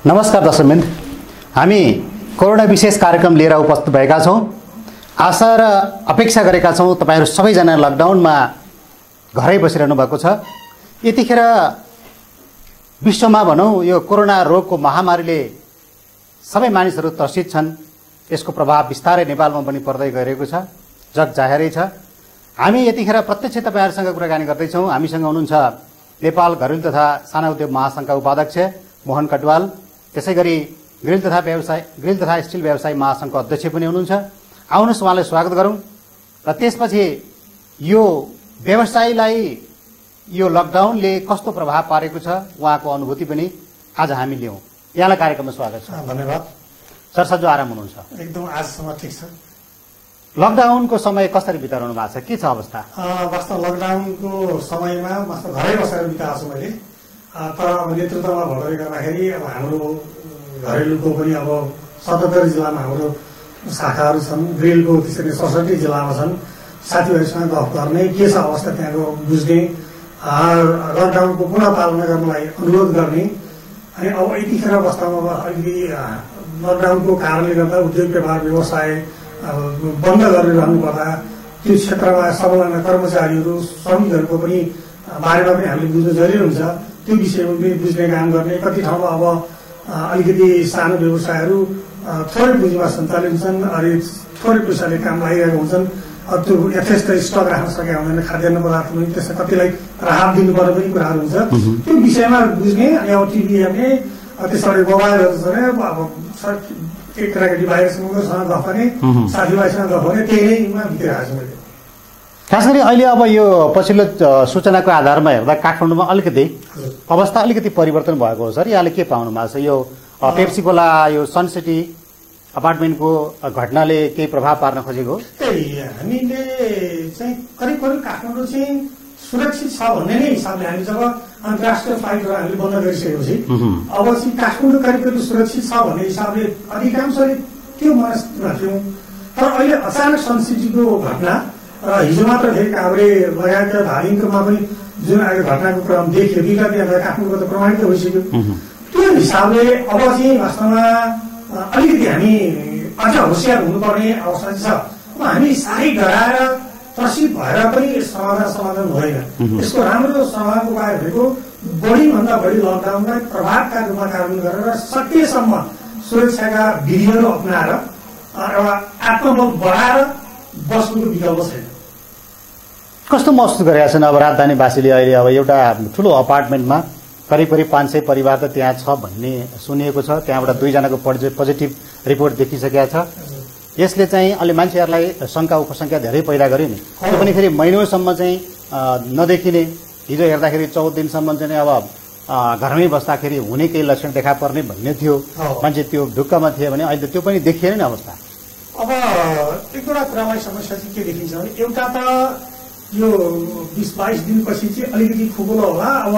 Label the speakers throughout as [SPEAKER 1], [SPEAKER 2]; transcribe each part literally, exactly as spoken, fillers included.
[SPEAKER 1] नमस्कार दर्शकवृन्द, हामी कोरोना विशेष कार्यक्रम लिएर उपस्थित भएका छौँ। आशा र अपेक्षा गरेका छौँ तपाईहरु सबैजना लकडाउनमा घरै बसिरहनु भएको छ। यतिखेर विश्वमा भनौं यो कोरोना रोगको महामारीले सबै मानिसहरू त्रसित छन्। यसको प्रभाव बिस्तारै नेपालमा पनि पर्दै गइरहेको छ, जग जाहेरै छ। हामी यतिखेर प्रत्यक्ष तपाईहरुसँग कुराकानी गर्दै छौँ। हामीसँग हुनुहुन्छ नेपाल घरेलु तथा साना उद्योग महासंघका उपाध्यक्ष मोहन कटवाल, त्यसैगरी ग्रिल तथा व्यवसाय ग्रिल तथा स्टिल व्यवसाय महासंघको अध्यक्ष पनि हुनुहुन्छ। आउनुहोस् उहाँलाई स्वागत गरौँ र त्यसपछि यो व्यवसायलाई यो लकडाउनले कस्तो प्रभाव पारेको छ उहाँको अनुभूति पनि आज हामी लियौँ। यहाँलाई कार्यक्रममा स्वागत छ।
[SPEAKER 2] धन्यवाद।
[SPEAKER 1] सर सजो आराम हुनुहुन्छ?
[SPEAKER 2] एकदम आजसम्म ठिक छ।
[SPEAKER 1] लकडाउनको समय कसरी बिताउनु भएको छ, के छ अवस्था?
[SPEAKER 2] वास्तव लकडाउनको समयमा वास्तव घरै बसेर बिताएको छु मैले। तर अब नेतृत्वमा भर्खरै गर्दाखेरि अब हाम्रो घरेलुको पनि अब सतहत्तर जिल्लामा हाम्रो शाखाहरू छन्, ग्रिलको त्यसरी सडसठी जिल्लामा छन्। साथीभाइसँग गफ गर्ने, के छ अवस्था त्यहाँको बुझ्ने, लकडाउनको पुनः पालना गर्नलाई अनुरोध गर्ने। अनि अब यतिखेर अवस्थामा अलिकति लकडाउनको कारणले गर्दा उद्योग व्यापार व्यवसाय बन्द गरिरहनु पर्दा त्यो क्षेत्रमा संलग्न कर्मचारीहरू श्रमिकहरूको पनि बारेमा पनि हामीले बुझ्नु जरुरी हुन्छ। त्यो विषयमा पनि बुझ्ने काम गर्ने। कति ठाउँमा अब अलिकति सानो व्यवसायहरू थोरै पुँजीमा सञ्चालित छन्, अनि थोरै पैसाले काम लागिरहेको हुन्छन्। अब त्यो यथेष्ट स्टक राख्न सकेका हुँदैन, खाद्यान्न पदार्थ पनि त्यसमा कतिलाई राहत दिनुपर्ने पनि कुराहरू हुन्छ। त्यो विषयमा बुझ्ने। अनि अब टिभी हेर्ने, त्यसबाट मोबाइलहरू छ अब केटाकेटी बाहिरसँग गफ गर्ने, साथीभाइसँग गफ गर्ने, त्यही नैमा बितिरहेको छु मैले।
[SPEAKER 1] खास गरी अहिले अब यो पछिल्लो सूचनाको आधारमा हेर्दा काठमाडौँमा अलिकति अवस्था अलिकति परिवर्तन भएको हो सर। यहाँले के पाउनु भएको छ? यो पेप्सी कोला यो सन सिटी अपार्टमेन्टको घटनाले केही प्रभाव पार्न खोजेको हो?
[SPEAKER 2] त्यही हामीले चाहिँ करिब करिब काठमाडौँ चाहिँ सुरक्षित छ भन्ने नै हिसाबले हामी जब अन्तर्राष्ट्रिय फ्लाइटहरू हामीले बन्द गरिसकेपछि अब चाहिँ काठमाडौँ करिब करिब सुरक्षित छ भन्ने हिसाबले अधिकांशले त्यो मनस्थितिमा थियौँ। तर अहिले अचानक सन सिटीको घटना र हिजो मात्र फेरि काभ्रे लगायतका धालिङकोमा पनि जुन अहिले घटनाको क्रम देखियो, दुईटा त्यहाँ काठमाडौँको त प्रमाणित भइसक्यो। त्यो हिसाबले अब चाहिँ वास्तवमा अलिकति हामी अझ होसियार हुनुपर्ने अवस्था छ। अब हामी साह्रै डराएर त्रसित भएर पनि समाधान समाधान हुँदैन। यसको राम्रो समाधान उपाय भनेको बढीभन्दा बढी लकडाउनलाई प्रभावका रूपमा कार्यान्वयन गरेर सकेसम्म सुरक्षाका विधिहरू अप्नाएर एउटा आत्मबल बढाएर बस्नुको विकल्प छैन।
[SPEAKER 1] कस्तो महसुस गरेका छन् अब राजधानीवासीले? अहिले अब एउटा ठुलो अपार्टमेन्टमा करिब करिब पाँच सय परिवार त त्यहाँ छ भन्ने सुनिएको छ। त्यहाँबाट दुईजनाको पोजिटिभ रिपोर्ट देखिसकेका छ। यसले चाहिँ अलि मान्छेहरूलाई शङ्का उपशङ्का धेरै पैदा गर्यो नि। त्यो पनि फेरि महिनौसम्म चाहिँ नदेखिने, हिजो हेर्दाखेरि चौध दिनसम्म चाहिँ अब घरमै बस्दाखेरि हुने केही लक्षण देखा पर्ने भन्ने थियो, मान्छे त्यो ढुक्कमा थिए भने अहिले त्यो पनि देखिएन नि अवस्था।
[SPEAKER 2] अब एक दुईवटा कुरालाई समस्या चाहिँ के देखिन्छ भने एउटा त यो बिस बाइस दिनपछि चाहिँ अलिकति खुकुलो होला। अब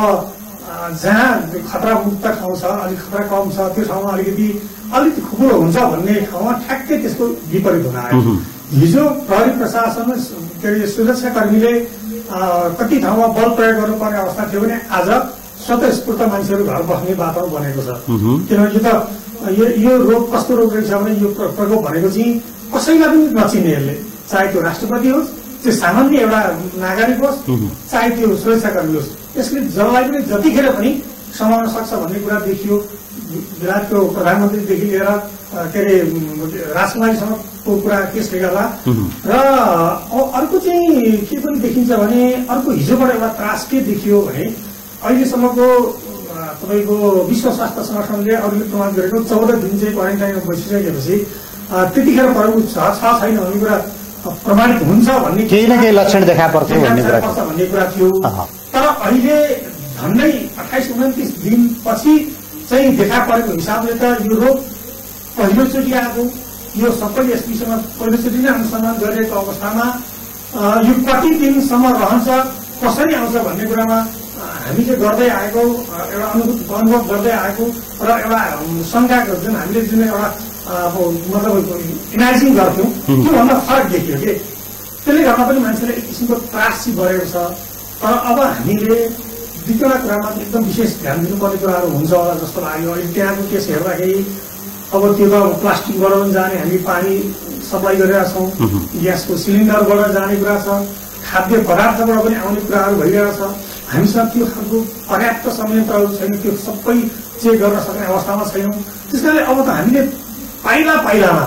[SPEAKER 2] जहाँ खतरा मुक्त ठाउँ छ, अलिक खतरा कम छ, त्यो ठाउँमा अलिकति अलिकति खुकुलो हुन्छ भन्ने ठाउँमा ठ्याक्कै त्यसको विपरीत हुन आयो। हिजो प्रहरी प्रशासन के अरे सुरक्षाकर्मीले कति ठाउँमा बल प्रयोग गर्नुपर्ने अवस्था थियो भने आज स्वतस्फूर्त मान्छेहरू घर बस्ने वातावरण बनेको छ। किनभने यो त यो रोग कस्तो रोग रहेछ भने यो प्रकोप भनेको चाहिँ कसैलाई पनि नचिन्ने, यसले चाहे त्यो राष्ट्रपति होस्, त्यो सामान्य एउटा नागरिक होस्, चाहे त्यो सुरक्षाकर्मी होस्, यसले जसलाई पनि जतिखेर पनि समाउन सक्छ भन्ने कुरा देखियो। विराटको प्रधानमन्त्रीदेखि लिएर के अरे राजकुमारीसँगको कुरा त्यसले गर्दा। र अर्को चाहिँ के पनि देखिन्छ भने अर्को हिजोबाट एउटा त्रास के देखियो भने अहिलेसम्मको तपाईँको विश्व स्वास्थ्य संगठनले अरूले प्रमाण गरेको चौध दिन चाहिँ क्वारेन्टाइनमा बसिसकेपछि त्यतिखेर प्रयोग छ छैन भन्ने कुरा प्रमाणित हुन्छ भन्ने
[SPEAKER 1] केही न केही लक्षण देखा पर्छ भन्ने कुरा
[SPEAKER 2] भन्ने कुरा थियो। तर अहिले झन्डै अठाइस उन्तिस दिनपछि चाहिँ देखा परेको हिसाबले त यो रोग पहिलोचोटि आएको, यो सबैले यस विषयमा पहिलोचोटि नै अनुसन्धान गरिरहेको अवस्थामा यो कति दिनसम्म रहन्छ, कसरी आउँछ भन्ने कुरामा हामीले गर्दै आएको एउटा अनुभव अनुभव गर्दै आएको र एउटा शङ्काको जुन हामीले जुन एउटा मतलब इमेजिन गर्थ्यौँ त्योभन्दा फरक देखियो कि त्यसले गर्दा पनि मान्छेले एक किसिमको त्रास बढेको छ। तर अब हामीले दुईवटा कुरामा एकदम विशेष ध्यान दिनुपर्ने कुराहरू हुन्छ होला जस्तो लाग्यो। अहिले त्यहाँको केस हेर्दाखेरि अब त्यो त प्लास्टिकबाट पनि जाने, हामी पानी सप्लाई गरिरहेका छौँ, ग्यासको सिलिन्डरबाट जाने कुरा छ, खाद्य पदार्थबाट पनि आउने कुराहरू भइरहेको छ। हामीसँग त्यो खालको पर्याप्त संयन्त्रहरू छैन, त्यो सबै चेक गर्न सक्ने अवस्थामा छैनौँ। त्यस कारणले अब त हामीले पाइला पाइलामा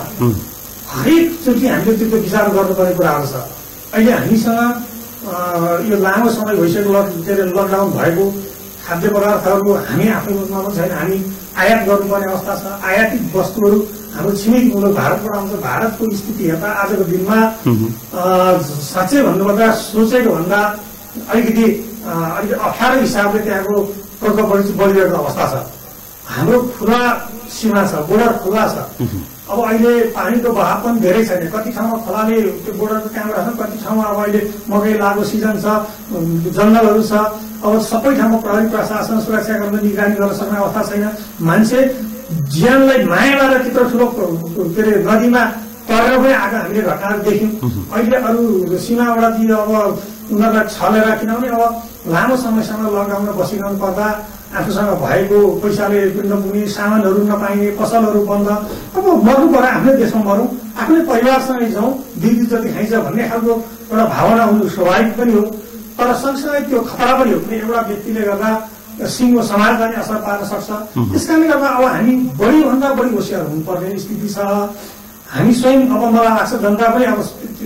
[SPEAKER 2] हरेकचोटि हामीले त्यो विचार गर्नुपर्ने कुराहरू छ। अहिले हामीसँग यो लामो समय भइसक्यो लक के अरे लकडाउन भएको खाद्य पदार्थहरू हामी आफ्नो रूपमा पनि छैन, हामी आयात गर्नुपर्ने अवस्था छ। आयातित वस्तुहरू हाम्रो छिमेकी मुलुक भारतबाट आउँछ। भारतको स्थिति हेर्दा आजको दिनमा साँच्चै भन्नुपर्दा सोचेको भन्दा अलिकति अलिकति अप्ठ्यारो हिसाबले त्यहाँको प्रकोपहरू चाहिँ बढिरहेको अवस्था छ। हाम्रो खुला सीमा छ, बोर्डर खुला छ। अब अहिले पानीको बहाव पनि धेरै छैन, कति ठाउँमा खोलाले त्यो बोर्डरको कामबाट छ, कति ठाउँमा अब अहिले मकै लागु सिजन छ, जङ्गलहरू छ। अब सबै ठाउँमा प्रहरी प्रशासन सुरक्षाकर्मी निगरानी गर्न सक्ने अवस्था छैन। मान्छे ज्यानलाई माया गरेर त्यत्रो ठुलो के अरे नदीमा तरेर पनि आएको हामीले घटनाहरू देख्यौँ। अहिले अरू सीमाबाट दियो अब उनीहरूलाई छलेर, किनभने अब लामो समयसम्म लकडाउन बसिरहनु पर्दा आफूसँग भएको पैसाले पिण्ड पुग्ने, सामानहरू नपाइने, पसलहरू बन्द। अब मर्नु पर्यो आफ्नै देशमा मरौँ, आफ्नै परिवारसँगै जाउँ, दिदी जति खाइन्छ भन्ने खालको एउटा भावना हुनु स्वाभाविक पनि हो। तर सँगसँगै त्यो खतरा पनि हो, कुनै एउटा व्यक्तिले गर्दा सिङ्गो समाजलाई नै असर पार्न सक्छ। त्यस कारणले गर्दा अब हामी बढीभन्दा बढी होसियार हुनुपर्ने स्थिति छ। हामी स्वयं अब मलाई लाग्छ जनता पनि अब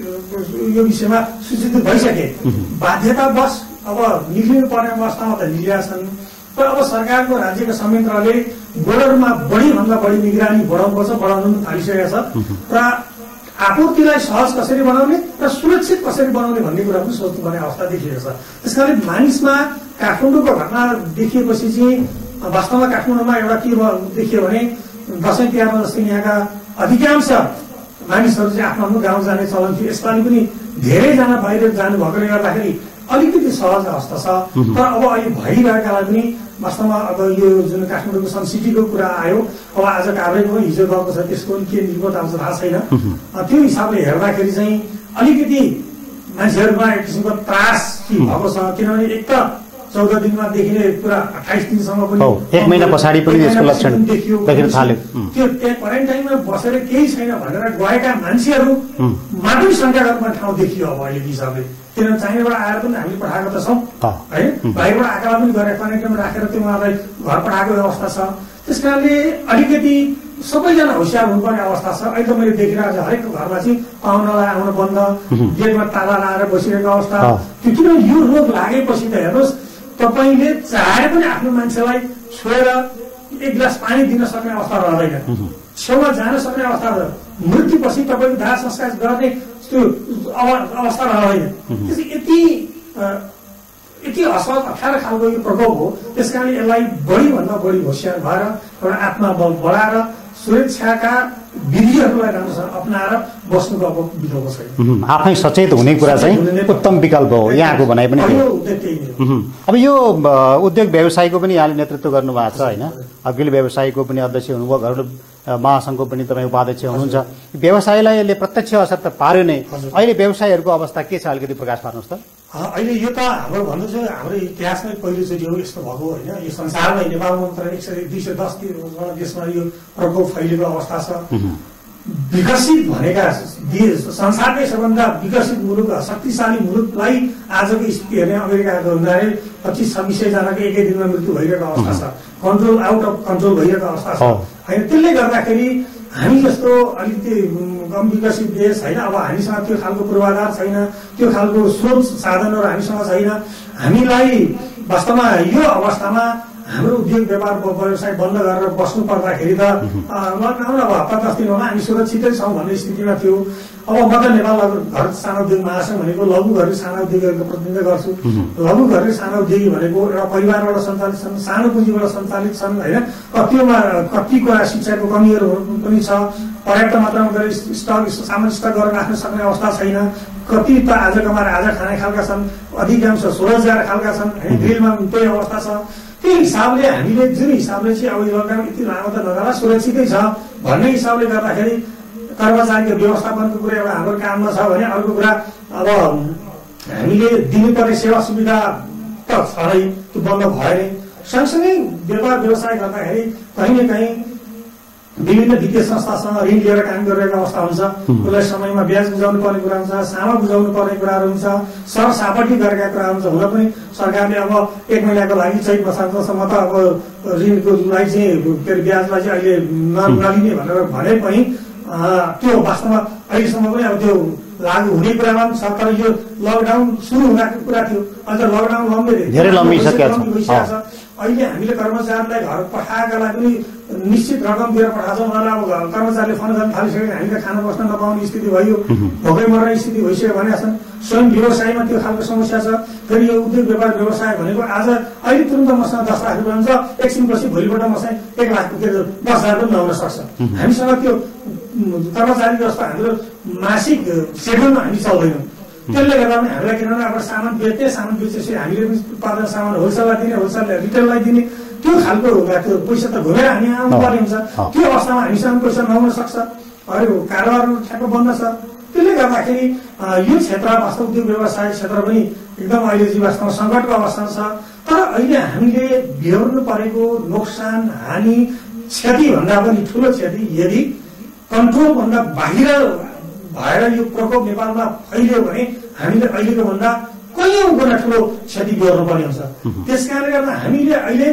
[SPEAKER 2] यो विषयमा सूचित भइसके, बाध्यतावश अब निक्लिनु पर्ने अवस्थामा त निक्लिएका छन्। तर अब सरकारको राज्यको संयन्त्रले बोर्डरमा बढीभन्दा बढी निगरानी बढाउनुपर्छ, बढाउनु पनि थालिसकेको छ। र आपूर्तिलाई सहज कसरी बनाउने र सुरक्षित कसरी बनाउने भन्ने कुरा पनि सोच्नुपर्ने अवस्था देखिएको छ। त्यस कारणले मानिसमा काठमाडौँको घटना देखिएपछि चाहिँ वास्तवमा काठमाडौँमा एउटा के देखियो भने दसैँ तिहारमा जस्तै यहाँका अधिकांश मानिसहरू चाहिँ आफ्नो आफ्नो गाउँ जाने चलन थियो। यसपालि पनि धेरैजना बाहिर जानु भएकोले गर्दाखेरि अलिकति सहज अवस्था छ। तर अब अहिले भइरहेकालाई पनि वास्तवमा अब यो जुन काठमाडौँको सन सिटीको कुरा आयो, अब आज काभ्रेको हिजो गएको छ, त्यसको के रिपोर्ट आउँछ थाहा छैन। त्यो हिसाबले हेर्दाखेरि चाहिँ अलिकति मान्छेहरूमा एक किसिमको त्रास भएको छ। किनभने एक त चौध दिनमा देखिने कुरा अठाइस दिनसम्म पनि,
[SPEAKER 1] एक महिना पछाडि पनि यसको लक्षण
[SPEAKER 2] देखियो। त्यो त्यहाँ क्वारेन्टाइनमा बसेर केही छैन भनेर गएका मान्छेहरू मात्रै सङ्ख्या गर्ने ठाउँ देखियो अब अहिलेको हिसाबले। किनभने चाइनाबाट आएर पनि हामीले पठाएको त छौँ है, बाहिरबाट आएकालाई पनि गरेर क्वारेन्टाइनमा राखेर त्यो उहाँलाई घर पठाएको व्यवस्था छ। त्यस कारणले अलिकति सबैजना होसियार हुनुपर्ने अवस्था छ। अहिले त मैले देखिरहेको छु हरेकको घरमा चाहिँ पाहुनालाई आउन बन्द, गेटमा ताला लगाएर बसिरहेको अवस्था। त्यो किनभने यो रोग लागेपछि त हेर्नुहोस्, तपाईँले चाहे पनि आफ्नो मान्छेलाई छोएर एक गिलास पानी दिन सक्ने अवस्था रहँदैन, छेउमा जान सक्ने अवस्था रह मृत्युपछि तपाईँको दाह संस्कार गर्ने त्यो अवस्था रहँदैन। यति यति असहज अप्ठ्यारो खालको यो प्रकोप हो। त्यस कारणले यसलाई बढीभन्दा बढी होसियार भएर एउटा आत्मबल बढाएर सुरक्षाका विधिहरूलाई राम्रोसँग अप्नाएर बस्नुको अब विकल्प छैन।
[SPEAKER 1] आफै सचेत हुने कुरा चाहिँ उत्तम विकल्प हो, यहाँको भनाइ पनि। अब यो उद्योग व्यवसायको पनि यहाँले नेतृत्व गर्नुभएको छ होइन, अघिल्लो व्यवसायको पनि अध्यक्ष हुनुभयो, घरेलु महासङ्घको पनि तपाईँ उपाध्यक्ष हुनुहुन्छ। व्यवसायलाई यसले प्रत्यक्ष असर त पार्यो नै, अहिले व्यवसायहरूको अवस्था के छ अलिकति प्रकाश पार्नुहोस् त।
[SPEAKER 2] अहिले यो त हाम्रो भन्नु चाहिँ हाम्रो इतिहासमै पहिलोचोटि हो यस्तो भएको होइन। यो संसारमै नेपालमा मात्र एक सय दुई सय दस देशमा यो प्रकोप फैलिएको अवस्था छ। विकसित भनेका संसारकै सबभन्दा विकसित मुलुक, शक्तिशाली मुलुकलाई आजको स्थिति हेर्ने अमेरिकाको हुँदाखेरि पच्चिस छब्बिस सय जनाको एकै दिनमा मृत्यु भइरहेको अवस्था छ, कन्ट्रोल आउट अफ कन्ट्रोल भइरहेको अवस्था छ होइन। त्यसले गर्दाखेरि हामी जस्तो अलिकति कम विकसित देश होइन, अब हामीसँग त्यो खालको पूर्वाधार छैन, त्यो खालको स्रोत साधनहरू हामीसँग छैन। हामीलाई वास्तवमा यो अवस्थामा हाम्रो उद्योग व्यापार व्यवसाय बन्द गरेर बस्नु पर्दाखेरि त लकडाउन अब हप्ता दस दिन होला हामी सुरक्षितै छौँ भन्ने स्थितिमा थियो। अब म त नेपाल घर सानो उद्योग महासङ्घ भनेको लघु घरेलु सानो उद्योगहरूको प्रतिनिधित्व गर्छु। लघु घरेलु सानो उद्योगी भनेको एउटा परिवारबाट सञ्चालित छन्, सानो पुँजीबाट सञ्चालित छन् होइन। कतिमा कति कुरा शिक्षाको कमीहरू पनि छ, पर्याप्त मात्रामा गएर स्टक सामान स्टक गरेर राख्न सक्ने अवस्था छैन। कति त आज कमाएर आज खाने खालका छन्, अधिकांश स्वरोजगार खालका छन् होइन। ग्रिलमा त्यही अवस्था छ। त्यही हिसाबले हामीले जुन हिसाबले चाहिँ अब यो लकडाउन यति लामो त नगरा सुरक्षितै छ भन्ने हिसाबले गर्दाखेरि कर्मचारीको व्यवस्थापनको कुरा एउटा हाम्रो काममा छ भने अर्को कुरा अब हामीले दिनुपर्ने सेवा सुविधा त छ नै, त्यो बन्द भएन। सँगसँगै व्यापार व्यवसाय गर्दाखेरि कहीँ न कहीँ विभिन्न वित्तीय संस्थासँग ऋण लिएर काम गरिरहेको अवस्था हुन्छ। उसलाई समयमा ब्याज बुझाउनु पर्ने कुरा हुन्छ, सामा बुझाउनु पर्ने कुराहरू हुन्छ, सरसापट्टि गरेका कुराहरू हुन्छ। हुन पनि सरकारले अब एक महिनाको लागि चैत बसान्तसम्म त अब ऋणको लागि चाहिँ के अरे ब्याजलाई चाहिँ अहिले नलिने भनेर भने पनि त्यो वास्तवमा अहिलेसम्म पनि अब त्यो लागू हुने कुरामा पनि छ। तर यो लकडाउन सुरु हुँदाको कुरा थियो, अझ लकडाउन लम्बे
[SPEAKER 1] धेरै लम्बिसकेको छ।
[SPEAKER 2] अहिले हामीले कर्मचारीलाई घर पठाएकालाई पनि निश्चित रकम दिएर पठाउँछौँ। उनीहरूलाई अब कर्मचारीले फोन गर्न थालिसक्यो, हामीले खाना बस्न नपाउने स्थिति भयो, भोकै मर्ने स्थिति भइसक्यो भनेका छन्। स्वयं व्यवसायमा त्यो खालको समस्या छ। फेरि यो उद्योग व्यापार व्यवसाय भनेको आज अहिले तुरन्त मसँग दस लाख रुपियाँ हुन्छ, एकछिनपछि भोलिपल्ट मसँग एक लाख के दस हजार पनि नहुन सक्छ। हामीसँग त्यो कर्मचारी जस्तो हाम्रो मासिक सेड्युलमा हामी चल्दैनौँ। त्यसले गर्दा पनि हामीलाई किनभने अब सामान बेच्ने, सामान बेचेपछि हामीले पनि उत्पादन सामान होलसेललाई दिने, होलसेलले रिटेललाई दिने, त्यो खालको त्यो पैसा त घुमेर हामी आउनु पर्ने हुन्छ। त्यो अवस्थामा हामीसँग पैसा नहुन सक्छ, अरू कारोबारहरू ठ्याक्क बन्द छ। त्यसले गर्दाखेरि यो क्षेत्र वास्तव उद्योग व्यवसाय क्षेत्र पनि एकदम अहिले चाहिँ वास्तवमा सङ्कटको अवस्थामा छ। तर अहिले हामीले बेहोर्नु परेको नोक्सान, हानि, क्षतिभन्दा पनि ठुलो क्षति यदि कन्ट्रोलभन्दा बाहिर भएर यो प्रकोप नेपालमा फैलियो भने हामीले अहिलेको भन्दा कैयौँ गुणा ठुलो क्षति बेहोर्नु पर्ने हुन्छ। त्यस कारणले गर्दा हामीले अहिले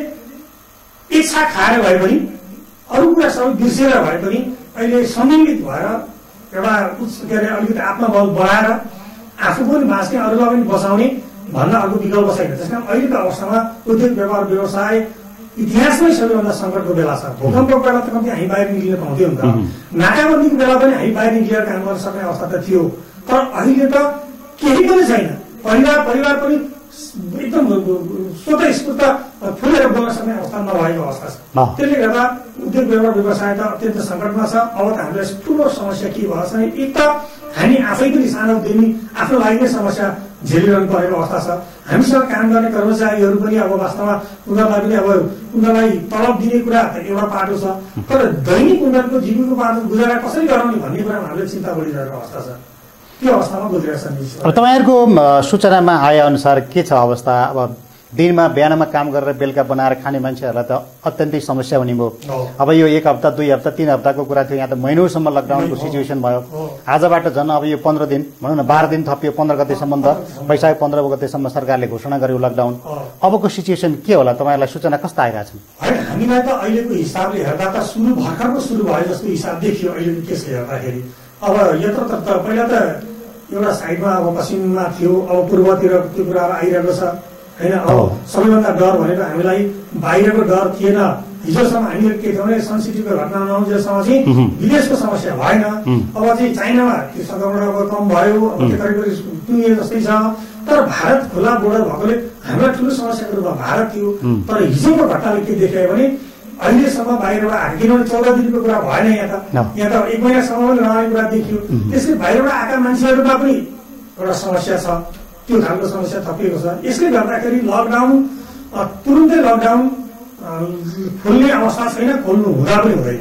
[SPEAKER 2] इच्छा खाएर भए पनि, अरू कुरा सबै बिर्सेर भए पनि अहिले सम्मिलित भएर एउटा उच्च के अरे अलिकति आत्मबल बढाएर आफू पनि बाँच्ने, अरूलाई पनि बचाउने भन्दा अर्को विकल्प छैन। त्यस कारण अहिलेको अवस्थामा उद्योग व्यापार व्यवसाय इतिहासमै सबैभन्दा सङ्कटको बेला छ। भूकम्पको बेला त कम्ती हामी बाहिर निक्लिन पाउँथ्यौँ नि त, नाकाबन्दीको बेला पनि हामी बाहिर निक्लिएर काम गर्न सक्ने अवस्था त थियो। तर अहिले त केही पनि छैन। परिवार परिवार पनि एकदम स्वतस्फूर्त फुलेर बोल्न सक्ने अवस्था नभएको अवस्था छ। त्यसले गर्दा उद्योग व्यापार व्यवसाय त अत्यन्त सङ्कटमा छ। अब त हामीलाई ठुलो समस्या के भएको छ भने एक त हामी आफै पनि सानो दिने आफ्नो लागि नै समस्या झेलिरहनु परेको अवस्था छ। हामीसँग काम गर्ने कर्मचारीहरू पनि अब वास्तवमा उनीहरूलाई पनि अब उनीहरूलाई तलब दिने कुरा एउटा पाटो छ, तर दैनिक उनीहरूको जीवनको पाटो गुजारा कसरी गराउने भन्ने कुरामा हामीले चिन्ता बढिरहेको अवस्था छ। त्यो अवस्थामा गुज्रेको छ।
[SPEAKER 1] अब तपाईँहरूको सूचनामा आएअनुसार के छ अवस्था? अब दिनमा बिहानमा काम गरेर बेलुका बनाएर खाने मान्छेहरूलाई त अत्यन्तै समस्या हुने भयो। अब यो एक हप्ता, दुई हप्ता, तीन हप्ताको कुरा थियो, यहाँ त महिनौसम्म लकडाउनको सिचुएसन भयो। आजबाट झन् अब यो पन्ध्र दिन भनौँ न, बाह्र दिन थपियो, पन्ध्र गतेसम्म त वैशाख पन्ध्र गतेसम्म सरकारले घोषणा गर्यो लकडाउन। अबको सिचुएसन के होला? तपाईँहरूलाई सूचना कस्ता आइरहेछन्?
[SPEAKER 2] हामीलाई त अहिलेको हिसाबले हेर्दा त सुरु भर्खरको सुरु भयो जस्तो हिसाब देखियो अहिलेको केसले हेर्दाखेरि। अब यत्र त पहिला त एउटा साइडमा अब पश्चिममा थियो, अब पूर्वतिर त्यो कुराहरू आइरहेको छ होइन। अब सबैभन्दा डर भनेको हामीलाई बाहिरको डर थिएन। हिजोसम्म हामीले के थियो भने सेन्सिटिभको घटना नआउँजेसम्म चाहिँ विदेशको समस्या भएन। अब चाहिँ चाइनामा त्यो सङ्क्रमण अब कम भयो, अब त्यो करिब करिब टुङ्गिए जस्तै छ। तर भारत खुला बोर्डर भएकोले हामीलाई ठुलो समस्याको रूपमा भारत थियो। तर हिजोको घटनाले के देखायो भने अहिलेसम्म बाहिरबाट आएको, किनभने चौध दिनको कुरा भएन, यहाँ त यहाँ त एक महिनासम्म पनि नआउने कुरा देखियो। त्यसले बाहिरबाट आएका मान्छेहरूमा पनि एउटा समस्या छ, त्यो खालको समस्या थपिएको छ। यसले गर्दाखेरि लकडाउन तुरुन्तै लकडाउन खोल्ने अवस्था छैन, खोल्नु हुँदा पनि हुँदैन।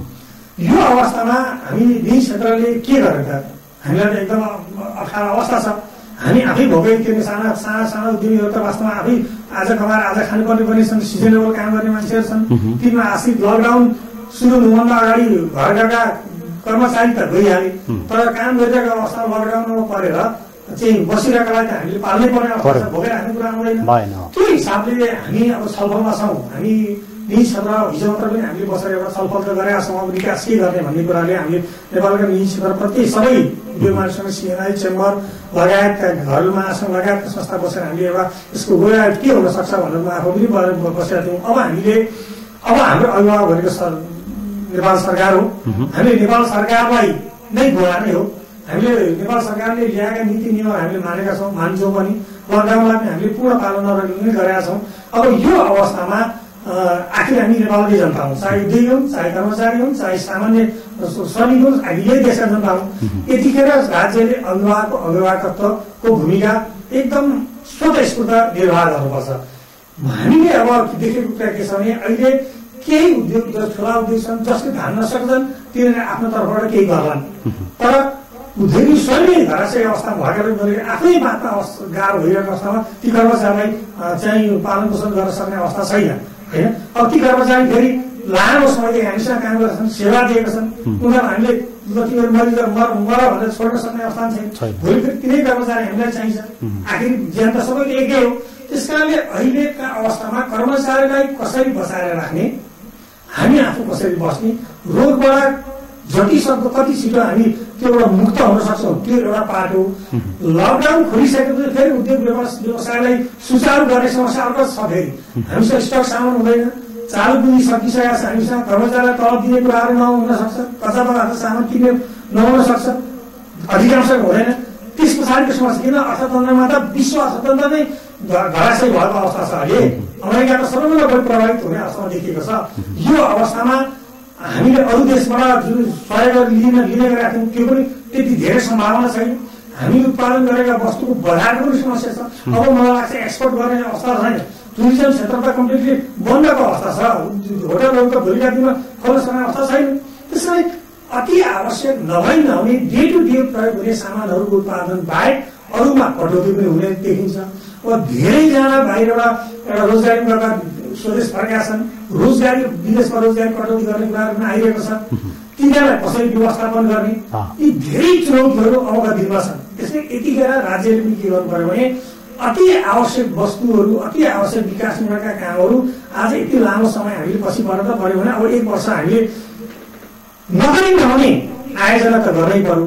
[SPEAKER 2] यो अवस्थामा हामी निजी क्षेत्रले के गर्ने त? हामीलाई त एकदम अप्ठ्यारो अवस्था छ। हामी आफै भोगै तिर्ने साना साना साना उद्यमीहरू त वास्तवमा आफै आज कमाएर आज खानुपर्ने पनि छन्, सिजनेबल काम गर्ने मान्छेहरू छन्। तिनमा आश्रित लकडाउन सुरु हुनुभन्दा अगाडि घर गएका कर्मचारी त गइहाले, तर काम गरिरहेको अवस्थामा लकडाउनमा परेर चाहिँ बसिरहेकोलाई त हामीले पाल्नै पर्ने अवस्था छ, भोगेर राख्ने कुरा आउँदैन। त्यो हिसाबले हामी अब छलफलमा छौँ। हामी निजी क्षेत्र हिजो मात्र पनि हामीले बसेर एउटा छलफल त गरेका छौँ, अब विकास के गर्ने भन्ने कुराले हामीले नेपालका निजी क्षेत्र प्रति सबै उद्योगहरूसँग सिएनआई चेम्बर लगायतका घर महासङ्घ लगायतका संस्था बसेर हामीले एउटा यसको गएर के हुन सक्छ भनेर म आफू पनि बसेका थियौँ। अब हामीले अब हाम्रो अभिभावक भनेको सर नेपाल सरकार हो। हामीले नेपाल सरकारलाई नै गुहार्ने हो। हामीले नेपाल सरकारले ल्याएका नीति नियम हामीले मानेका छौँ, मान्छौँ पनि। लकडाउनलाई पनि हामीले पूर्ण पालना नै गरेका छौँ। अब यो अवस्थामा आखिर हामी नेपालकै जनता हौँ, चाहे उद्योग हुन्, चाहे कर्मचारी हुन्, चाहे सामान्य श्रमिक हुन्, हामी यही देशका जनता हौँ। यतिखेर राज्यले अभिभावकको अभिभावकत्वको भूमिका एकदम स्वतस्फूर्त निर्वाह गर्नुपर्छ। हामीले अब देखेको कुरा के छ भने अहिले केही उद्योग ठुला उद्योग छन् जसले धान्न सक्छन्, तिनीहरूले आफ्नो तर्फबाट केही गर्लान्। तर उधेरी स्वयं धराशय अवस्थामा भएकाले गरेर आफै बाँच्न गाह्रो भइरहेको अवस्थामा ती कर्मचारीलाई चाहिँ पालन पोषण गर्न सक्ने अवस्था छैन होइन। अब ती कर्मचारी फेरि लामो समयदेखि हामीसँग काम गरेका छन्, सेवा दिएका छन्, उनीहरू हामीले तिमीहरू मरि मर मर भनेर छोड्न सक्ने अवस्था छैन। भोलि फेरि तिनै कर्मचारी हामीलाई चाहिन्छ, आखिर ज्यान त सबैले एकै हो। त्यस कारणले अहिलेका अवस्थामा कर्मचारीलाई कसरी बचाएर राख्ने, हामी आफू कसरी बस्ने, रोगबाट जति सक्दो कति छिटो हामी त्योबाट मुक्त हुन सक्छौँ, त्यो एउटा पाटो। लकडाउन खोलिसकेपछि फेरि उद्योग व्यवसायलाई सुचारू गर्ने समस्या अर्को छ। फेरि हामीसँग स्टक सामान हुँदैन, चालु पुँजी सकिसकेका छ, हामीसँग कर्मचारीलाई तलब दिने कुराहरू नहुन सक्छ, कच्चा बगाएको सामान किन्ने नहुन सक्छ, अधिकांशको हुँदैन। त्यस पछाडिको समस्या किन अर्थतन्त्रमा त विश्व अर्थतन्त्र नै धराशयी भएको अवस्था छ। अहिले अमेरिका त सबैभन्दा बढी प्रभावित हुने अवस्थामा देखिएको छ। यो अवस्थामा हामीले अरू देशबाट जुन सहयोग लिन लिने गरेका थियौँ त्यो पनि त्यति धेरै सम्भावना छैन। हामी उत्पादन गरेका वस्तुको बजारको पनि समस्या छ। अब मलाई लाग्छ एक्सपोर्ट गर्ने अवस्था छैन। टुरिज्म क्षेत्र त कम्प्लिटली बन्दको अवस्था छ, होटलहरू त भोलिका दिनमा खोल्न सक्ने अवस्था छैन। त्यसैले अति आवश्यक नभई नहुने डे टु डे प्रयोग हुने सामानहरूको उत्पादन बाहेक अरूमा कटौती पनि हुने देखिन्छ। अब धेरैजना बाहिरबाट एउटा रोजगारी गर्दा स्वदेश फर्केका छन्, रोजगारी विदेशमा रोजगारी कटौती गर्ने कुराहरू पनि आइरहेको छ। तिनीहरूलाई कसरी व्यवस्थापन गर्ने, यी धेरै चुनौतीहरू अबका दिनमा छन्। त्यसले यतिखेर राज्यले पनि के गर्नु पर्यो भने अति आवश्यक वस्तुहरू, अति आवश्यक विकासमूलका कामहरू आज यति लामो समय हामीले पछि पर्न त पर्यो भने अब एक वर्ष हामीले नगरी नहुने आयोजना त गर्नै पर्यो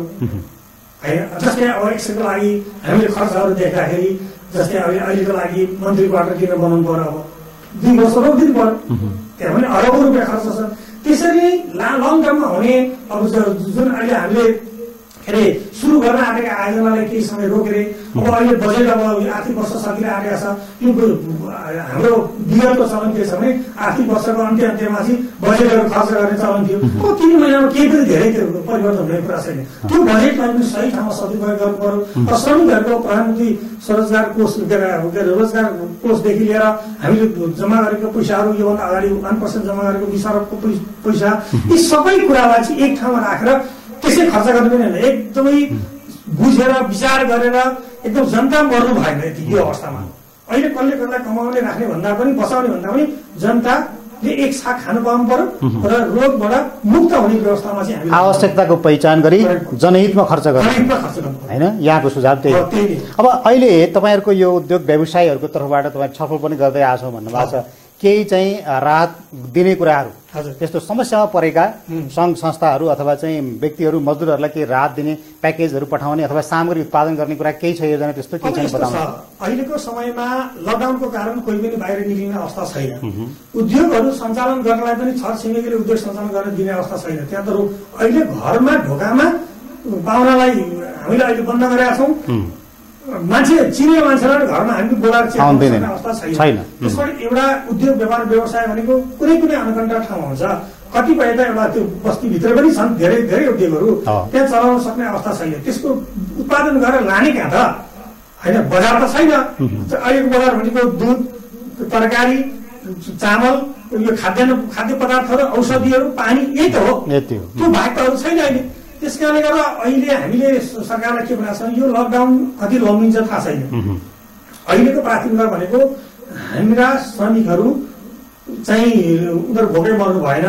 [SPEAKER 2] होइन। जस्तै अब एकछिनको लागि हामीले खर्चहरू देख्दाखेरि जस्तै अब अहिलेको लागि मन्त्री क्वार्टर किन बनाउनु पर्यो, अब दुई वर्ष रोकिदिनु पर्यो, त्यहाँ पनि अरबौँ रुपियाँ खर्च छ। त्यसरी ला लङ टर्ममा हुने अब जुन अहिले हामीले के अरे सुरु गर्न आँटेका आयोजनालाई केही समय रोकेर अब अहिले बजेट अब आर्थिक वर्ष सकिएर आएका छ। यो हाम्रो विगतको चलन के छ भने आर्थिक वर्षको अन्त्य अन्त्यमा चाहिँ बजेटहरू खर्च गर्ने चलन थियो। अब तिन महिनामा केही पनि धेरै परिवर्तन हुने कुरा छैन। त्यो बजेटलाई पनि सही ठाउँमा सदुपयोग गर्नु पर्यो। श्रमिकहरूको प्रधानमन्त्री स्वरोजगार कोष के अरे रोजगार कोषदेखि लिएर हामीले जम्मा गरेको पैसाहरू योभन्दा अगाडि वान पर्सेन्ट जम्मा गरेको बिस अरबको पैसा, यी सबै कुरालाई चाहिँ एक ठाउँमा राखेर त्यसै खर्च गर्नु पनि होइन, एकदमै बुझेर विचार गरेर एकदम जनता मर्नु भएन यति यो अवस्थामा। अहिले कसले कसलाई कमाउने राख्ने भन्दा पनि बचाउने भन्दा पनि जनताले एक साथ खानु पाउनु पर्यो र रोगबाट मुक्त हुने व्यवस्थामा चाहिँ हामी
[SPEAKER 1] आवश्यकताको पहिचान गरी जनहितमा खर्च गर्नु होइन, यहाँको सुझाव त्यही हो। अब अहिले तपाईँहरूको यो उद्योग व्यवसायीहरूको तर्फबाट तपाईँ छलफल पनि गर्दै आछौँ भन्नुभएको छ, केही चाहिँ राहत दिने कुराहरू, त्यस्तो समस्यामा परेका सङ्घ संस्थाहरू अथवा चाहिँ व्यक्तिहरू मजदुरहरूलाई केही राहत दिने प्याकेजहरू पठाउने अथवा सामग्री उत्पादन गर्ने कुरा केही छ योजना त्यस्तो केही छैन बताउनु।
[SPEAKER 2] अहिलेको समयमा लकडाउनको कारण कोही पनि बाहिर निक्लिने अवस्था छैन। उद्योगहरू सञ्चालन गर्नलाई पनि छर छिमेकीले उद्योग सञ्चालन गर्न दिने अवस्था छैन। त्यहाँ त अहिले घरमा ढोकामा पाहुनालाई हामीले अहिले बन्द गरेका छौँ, मान्छे चिनेको मान्छेलाई घरमा हामी बोलाएर चाहिँ अवस्था छैन। त्यसबाट एउटा उद्योग व्यापार व्यवसाय भनेको कुनै कुनै अनुकण्ठ ठाउँ हुन्छ, कतिपय त एउटा त्यो बस्तीभित्र पनि छन् धेरै धेरै उद्योगहरू, त्यहाँ चलाउन सक्ने अवस्था छैन। त्यसको उत्पादन गरेर लाने कहाँ त होइन, बजार त छैन। अहिलेको बजार भनेको दुध, तरकारी, चामल, यो खाद्यान्न खाद्य पदार्थहरू, औषधिहरू, पानी, यही त हो। त्यो बाहेक त अरू छैन अहिले। त्यस कारणले गर्दा अहिले हामीले सरकारलाई के भनेको छ, यो लकडाउन कति लम्बिन्छ थाहा छैन। अहिलेको प्राथमिकता भनेको हाम्रा श्रमिकहरू चाहिँ उनीहरू भोकै मर्नु भएन,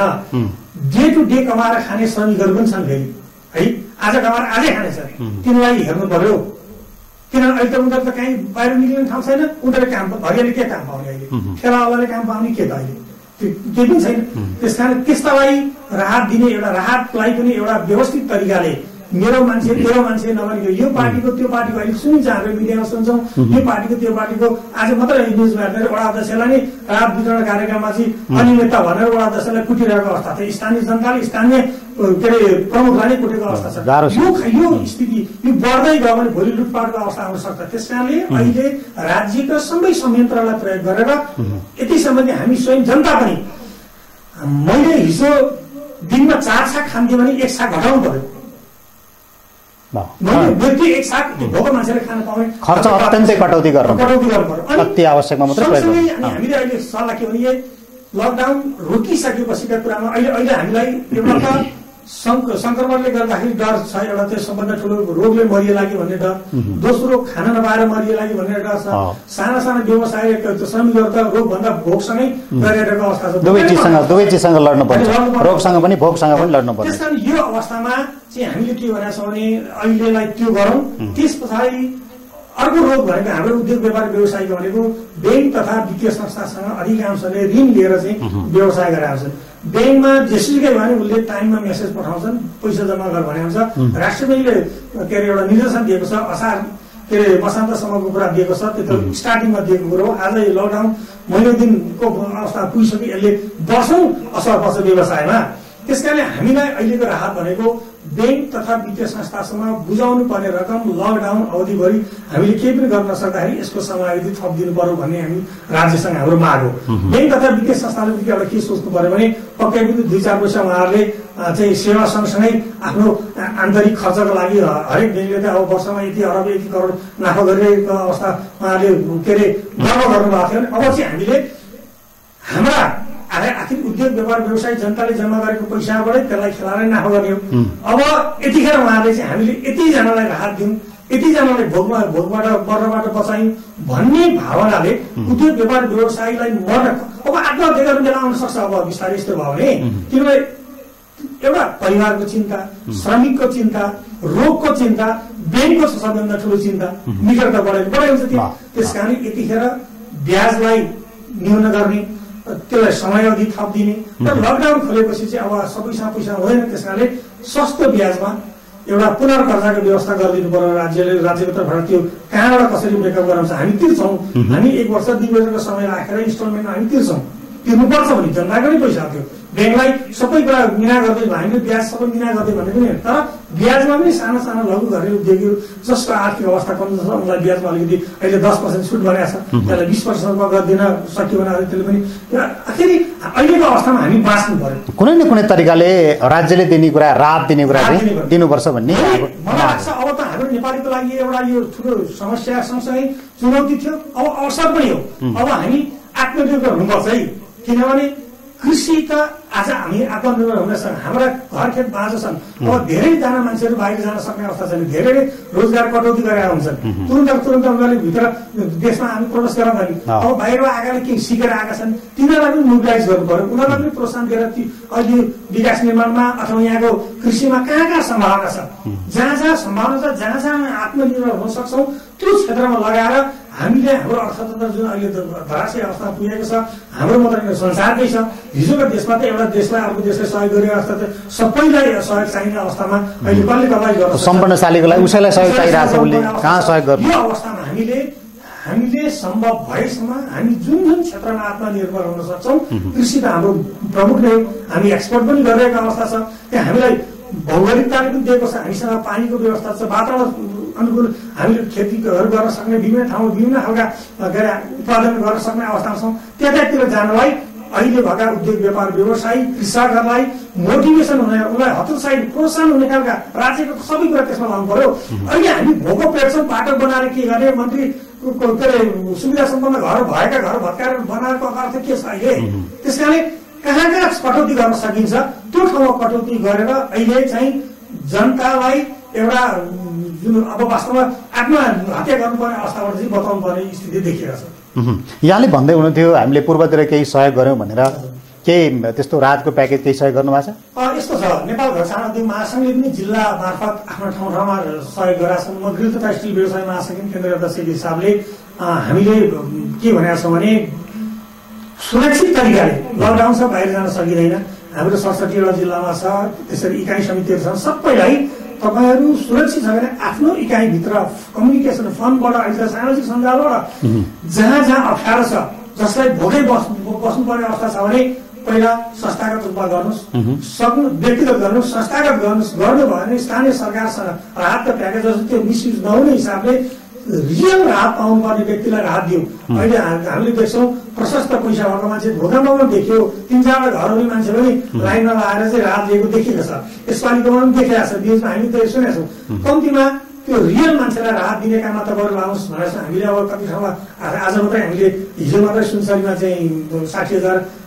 [SPEAKER 2] डे टु डे कमाएर खाने श्रमिकहरू पनि छन् फेरि है, आज कमाएर आजै खानेछ, तिनीलाई हेर्नु पर्यो। किनभने अहिले त उनीहरू त कहीँ बाहिर निक्लिने ठाउँ छैन, उनीहरूले काम हरियाली के काम पाउने, अहिले ठेलावालाले काम पाउने के त अहिले केही पनि छैन। त्यस कारण त्यस्तालाई राहत दिने एउटा राहतलाई पनि एउटा व्यवस्थित तरिकाले मेरो मान्छे तेरो मान्छे नभनेको यो पार्टीको त्यो पार्टीको अहिले सुनिन्छ, हामीले मिडियामा सुन्छौँ यो पार्टीको त्यो पार्टीको। आज मात्र न्युजमा हेर्दा वडा अध्यक्षलाई नै राहत वितरण कार्यक्रममा चाहिँ अनियमितता भनेर वडा अध्यक्षलाई कुटिरहेको अवस्था थियो। स्थानीय जनताले स्थानीय के अरे प्रमुखलाई नै कुटेको अवस्था छ। यो यो स्थिति यो बढ्दै गयो भने भोलि लुटपाटको अवस्था आउन सक्छ। त्यस कारणले अहिले राज्यका सबै संयन्त्रलाई प्रयोग गरेर यतिसम्म कि हामी स्वयं जनता पनि, मैले हिजो दिनमा चार साग खान्थेँ भने एक साग घटाउनु पर्यो। व्यक्ति एक साग भोको मान्छेले खान पाउने
[SPEAKER 1] खर्च अत्यन्तै कटौती गर्नु
[SPEAKER 2] कटौती गर्नु पर्यो।
[SPEAKER 1] अति आवश्यकमा मात्रै
[SPEAKER 2] हामीले अहिले सल्लाह के भने लकडाउन रोकिसकेपछिका कुरामा अहिले अहिले हामीलाई एउटा त संक्रमणले गर्दाखेरि डर छ, एउटा त्यो सबभन्दा ठुलो रोगले मरिएला कि भन्ने डर, दोस्रो खाना नपाएर मरिएला कि भन्ने डर छ, साना साना व्यवसाय श्रमिकहरू त रोगभन्दा भोकसँगै गरिरहेको अवस्था छ।
[SPEAKER 1] दुवै चिजसँग दुवै चिजसँग लड्नु पर्छ, रोगसँग पनि भोकसँग पनि लड्नु पर्छ।
[SPEAKER 2] त्यस कारण यो अवस्थामा चाहिँ हामीले के भनेको छौँ भने अहिलेलाई त्यो गरौँ, त्यस पछाडि अर्को रोग भनेको हाम्रो उद्योग व्यापार व्यवसायको भनेको ब्याङ्क तथा वित्तीय संस्थासँग अधिकांशले ऋण लिएर चाहिँ व्यवसाय गरेका छन्। ब्याङ्कमा जेसुकै भने उसले टाइममा मेसेज पठाउँछन्, पैसा जम्मा गर भने हुन्छ। राष्ट्र ब्याङ्कले के अरे एउटा निर्देशन दिएको छ, असार के अरे मसान्तसम्मको कुरा दिएको छ, त्यो त स्टार्टिङमा दिएको कुरो हो। आज यो लकडाउन महिनौ दिनको अवस्था पुगिसक्यो, यसले वर्षौँ असर पर्छ व्यवसायमा। त्यसकारणले हामीलाई अहिलेको राहत भनेको ब्याङ्क तथा वित्तीय संस्थासँग बुझाउनु पर्ने रकम लकडाउन अवधिभरि हामीले केही पनि गर्न नसक्दाखेरि यसको समयावधि थप दिनु पर्यो भन्ने हामी राज्यसँग हाम्रो माग हो। ब्याङ्क तथा वित्तीय संस्थाले पनि एउटा के सोच्नु पर्यो भने पक्कै पनि दुई चार पैसा उहाँहरूले चाहिँ सेवा सँगसँगै आफ्नो आन्तरिक खर्चको लागि हरेक ब्याङ्कले त अब वर्षमा यति अरब यति करोड नाफा गरिरहेको अवस्था उहाँहरूले के अरे गर्व गर्नुभएको थियो। अब चाहिँ हामीले हाम्रा आखिर उद्योग व्यापार व्यवसाय जनताले जम्मा गरेको पैसाबाटै त्यसलाई खेलाएर नाफा गर्ने हो। अब यतिखेर उहाँहरूले चाहिँ हामीले यतिजनालाई राहत दिउँ, यतिजनालाई भोगमा भोगबाट मर्नबाट बचायौँ भन्ने भावनाले उद्योग व्यापार व्यवसायलाई मर्न अब आत्महत्या गर्ने बेला आउन सक्छ। अब बिस्तारै यस्तो भयो भने किनभने एउटा परिवारको चिन्ता, श्रमिकको चिन्ता, रोगको चिन्ता, ब्याङ्कको सबभन्दा ठुलो चिन्ता निकटता बढाइ बढाइ हुन्छ। त्यस कारण यतिखेर ब्याजलाई न्यून गर्ने, त्यसलाई समयावधि थप दिने र लकडाउन खोलेपछि चाहिँ अब सबैसँग पैसा हुँदैन, त्यस कारणले सस्तो ब्याजमा एउटा पुनर्कर्जाको व्यवस्था गरिदिनु पर्यो राज्यले। राज्यको तर्फबाट त्यो कहाँबाट कसरी ब्रेकअप गराउँछ हामी तिर्छौँ, हामी एक वर्ष दुई वर्षको समय राखेर इन्स्टलमेन्टमा हामी तिर्छौँ, तिर्नुपर्छ भने जनताको नै पैसा थियो। ब्याङ्कलाई सबै कुरा मिना गर्दै हामीले ब्याज सबै मिना गर्दै भन्ने पनि तर ब्याजमा पनि साना साना लघु घरेलु उद्योगीहरू जसको आर्थिक अवस्था कमजोर छ उनलाई ब्याजमा अलिकति अहिले दस पर्सेन्ट छुट बनाएको छ, त्यसलाई बिस पर्सेन्टमा गरिदिन सक्यो भने त्यसले पनि आखिर अहिलेको अवस्थामा हामी बाँच्नु पर्यो।
[SPEAKER 1] कुनै न कुनै तरिकाले राज्यले दिने कुरा, राहत दिने कुरा चाहिँ दिनुपर्छ भन्ने
[SPEAKER 2] मलाई लाग्छ। अब त हाम्रो नेपालीको लागि एउटा यो ठुलो समस्या सँगसँगै चुनौती थियो, अब अवसर पनि हो। अब हामी आत्मनिर्भर हुनुपर्छ है, किनभने कृषि त आज हामी आत्मनिर्भर हुन सक्छौँ, हाम्रा घरखेत बाँझो छन्। अब धेरैजना मान्छेहरू बाहिर जान सक्ने अवस्था छैन, धेरैले रोजगार कटौती गरेका हुन्छन्, तुरन्त तुरन्त उनीहरूले भित्र देशमा हामी प्रवेश गराउँदा नि अब बाहिर आएकाले केही सिकेर आएका छन्, तिनीहरूलाई पनि मोबिलाइज गर्नु पर्यो, उनीहरूलाई पनि प्रोत्साहन दिएर अहिले विकास निर्माणमा अथवा यहाँको कृषिमा कहाँ कहाँ सम्भावना छ, जहाँ जहाँ सम्भावना छ, जहाँ जहाँ आत्मनिर्भर हुन सक्छौँ त्यो क्षेत्रमा लगाएर हामीले हाम्रो अर्थतन्त्र जुन अहिले धराशयी अवस्थामा पुगेको छ, हाम्रो मात्रै संसारकै छ। हिजोको देशमा त एउटा देशलाई अर्को देशले सहयोग गरेको अवस्था त सबैलाई सहयोग चाहिने अवस्थामा अहिले कसले कसलाई गर्छ,
[SPEAKER 1] सम्पन्नशालीको लागि उसैलाई सहयोग चाहिरहेको छ, उसले कहाँ सहयोग गर्छ।
[SPEAKER 2] यो अवस्थामा हामीले हामीले सम्भव भएसम्म हामी जुन जुन क्षेत्रमा आत्मनिर्भर हुन सक्छौँ, कृषि त हाम्रो प्रमुख नै हो, हामी एक्सपोर्ट पनि गरिरहेको अवस्था छ, त्यहाँ हामीलाई भौगोलिकताले पनि दिएको छ, हामीसँग पानीको व्यवस्था छ, वातावरण अनुकूल हामीले खेतीहरू गर्न सक्ने विभिन्न ठाउँमा विभिन्न खालका के अरे उत्पादन गर्न सक्ने अवस्थामा छौँ। त्यतातिर जानलाई अहिले भएका उद्योग व्यापार व्यवसायी कृषकहरूलाई मोटिभेसन हुने, उनलाई हतोत्साहित प्रोत्साहन हुने खालका राज्यको सबै कुरा त्यसमा लाउनु पर्यो। अहिले हामी भोको पेट्छौँ, बाटो बनाएर के गर्ने, मन्त्री के अरे सुविधा सम्पन्न घर भएका घर भत्काएर बनाएको अर्थ के छ अहिले। त्यस कारणले कहाँ कहाँ कटौती गर्न सकिन्छ त्यो ठाउँमा कटौती गरेर अहिले चाहिँ जनतालाई एउटा जुन अब वास्तवमा आत्महत्या गर्नुपर्ने अवस्थाबाट चाहिँ बताउनु पर्ने स्थिति देखिएको छ।
[SPEAKER 1] यहाँले भन्दै हुनुहुन्थ्यो हामीले पूर्वतिर केही सहयोग गऱ्यौँ भनेर, केही त्यस्तो राहतको प्याकेज केही सहयोग गर्नु भएको छ?
[SPEAKER 2] यस्तो छ, नेपाल घर सानो उद्योग महासङ्घले पनि जिल्ला मार्फत आफ्नो ठाउँ ठाउँमा सहयोग गरेका छन्। म गृह तथा स्टिल व्यवसाय महासङ्घ केन्द्रीय अध्यक्षको हिसाबले हामीले के भनेका छौँ भने सुरक्षित तरिकाले लकडाउन छ, बाहिर जान सकिँदैन, हाम्रो सडसठीवटा जिल्लामा छ, त्यसरी इकाइ समितिहरू छन्, सबैलाई तपाईँहरू सुरक्षित छ भने आफ्नो इकाइभित्र कम्युनिकेसन फन्डबाट अहिले सामाजिक सञ्जालबाट जहाँ जहाँ अप्ठ्यारो छ, जसलाई भोगै बस् बस्नुपर्ने अवस्था छ भने पहिला संस्थागत रूपमा गर्नुहोस्, सक्नु व्यक्तिगत गर्नुहोस्, संस्थागत गर्नुहोस्, गर्नु भयो भने स्थानीय सरकारसँग राहतका प्याकेजहरू त्यो मिसयुज नहुने हिसाबले रियल राहत पाउनुपर्ने व्यक्तिलाई राहत दिउँ। अहिले हामीले देख्छौँ प्रशस्त पैसा भएको मान्छे भोगामा पनि देखियो, तिन चारवटा घरहरू मान्छे पनि लाइनमा लगाएर चाहिँ राहत दिएको देखिएको छ, यसपालिकोमा पनि देखिरहेको छ, न्युजमा हामी त सुनेका छौँ। कम्तीमा त्यो रियल मान्छेलाई राहत दिने काममा तपाईँहरू लानुहोस् भनेर हामीले अब कति ठाउँमा आज मात्रै हामीले हिजो मात्रै सुनसरीमा चाहिँ साठी हजार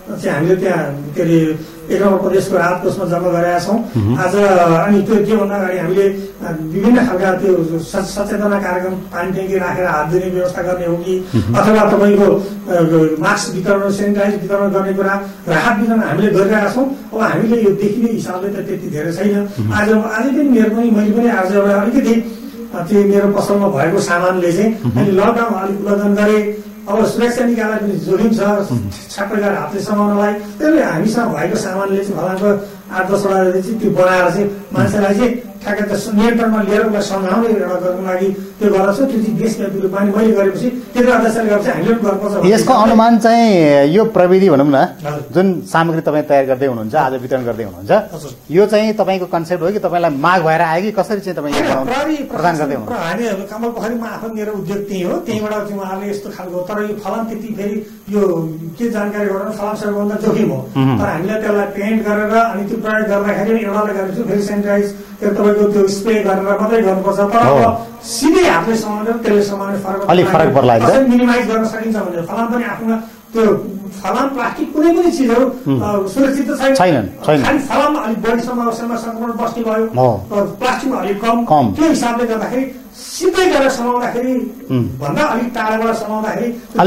[SPEAKER 2] चाहिँ हामीले त्यहाँ के अरे एक नम्बर प्रदेशको राहत कोषमा जम्मा गरेका छौँ आज। अनि त्यो त्योभन्दा अगाडि हामीले विभिन्न खालका त्यो सचेतना कार्यक्रम पानी ट्याङ्की राखेर हात धुने व्यवस्था गर्ने हो कि अथवा तपाईँको मास्क वितरण सेनिटाइज वितरण गर्ने कुरा राहत वितरण हामीले गरिरहेका छौँ। अब हामीले यो देखिने हिसाबले त त्यति धेरै छैन। आज आज पनि मेरो पनि मैले पनि आज एउटा अलिकति त्यो मेरो पसलमा भएको सामानले चाहिँ अहिले लकडाउनमा अलिक उल्लङ्घन गरे। अब सुरक्षा निकायलाई पनि जोडिन्छ छाप्पै गरेर हातले समाउनलाई। त्यसले हामीसँग भएको सामानले चाहिँ फलाको आठ दसवटा चाहिँ त्यो बनाएर चाहिँ मान्छेलाई चाहिँ ठ्याक्कै त नियन्त्रणमा लिएर उसलाई सम्झाउने एउटा गर्नुको लागि त्यो गरेर त्यो चाहिँ देशव्यापी रूपमा मैले गरेपछि त्यो अध्यक्षले गरेपछि हामीले पनि गर्नुपर्छ।
[SPEAKER 1] यसको अनुमान चाहिँ यो प्रविधि भनौँ न जुन सामग्री तपाईँ तयार गर्दै हुनुहुन्छ आज वितरण गर्दै हुनुहुन्छ यो चाहिँ तपाईँको कन्सेप्ट हो कि तपाईँलाई माग भएर आयो कि कसरी चाहिँ तपाईँ प्रदान गर्दै हुनुहुन्छ?
[SPEAKER 2] हामीहरू कमल पोखरीमा आफै मेरो उद्योग त्यही हो, त्यहीँबाट चाहिँ उहाँहरूले यस्तो खालको तर यो फलाम त्यति फेरि यो के जानकारी गराउनु फलाम सबैभन्दा जोखिम हो। तर हामीले त्यसलाई पेन्ट गरेर अनि त्यो प्रयोग गर्दाखेरि एउटालाई गरेपछि फेरि सेनिटाइज त्यो तपाईँको त्यो स्प्रे गरेर मात्रै गर्नुपर्छ। तर अब सिधै हातले समाएर त्यसले समाउने फरक
[SPEAKER 1] अलिक फरक पर्ला
[SPEAKER 2] मिनिमाइज गर्न सकिन्छ भने फलाम पनि आफ्नो त्यो फलाम प्लास्टिक कुनै पनि चिजहरू सुरक्षित छैन। खालि फलाममा अलिक बढी समस्यामा संक्रमण बस्ने भयो, प्लास्टिकमा अलिक कम। त्यो हिसाबले गर्दाखेरि सिधै गरेर समाउँदाखेरि भन्दा अलिक टाढाबाट समाउँदाखेरि